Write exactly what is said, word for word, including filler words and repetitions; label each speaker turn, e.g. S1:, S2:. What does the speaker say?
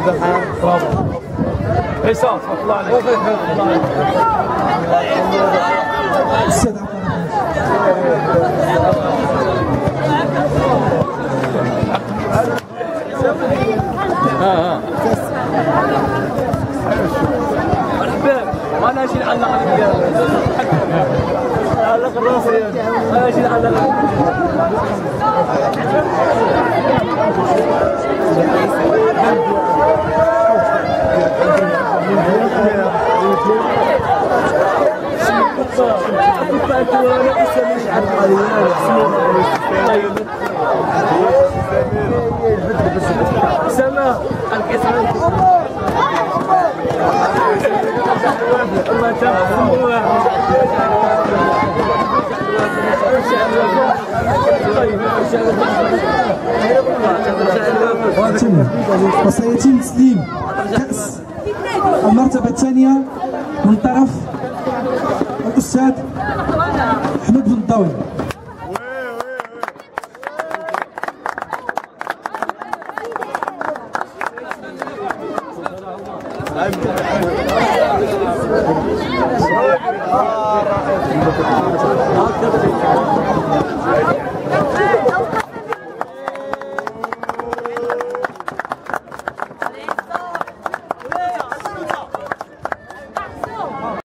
S1: برافو عصام تبارك الله عليك.
S2: السيد
S1: ها ها مرحبا انا اجي نعلق عليك علق راسي انا اجي نعلق سما الكسر
S2: وسيتم تسليم كأس المرتبة الثانية من طرف الأستاذ أحمد بن الضوي.
S1: Thank you.